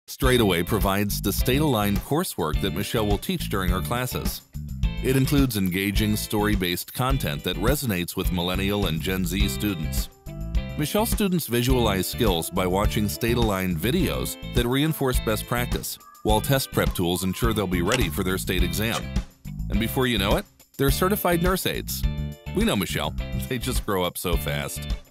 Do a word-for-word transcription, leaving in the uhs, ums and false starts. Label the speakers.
Speaker 1: Straightaway provides the state-aligned coursework that Michelle will teach during her classes. It includes engaging, story-based content that resonates with Millennial and Gen Z students. Michelle students visualize skills by watching state-aligned videos that reinforce best practice, while test prep tools ensure they'll be ready for their state exam. And before you know it, they're certified nurse aides. We know Michelle, they just grow up so fast.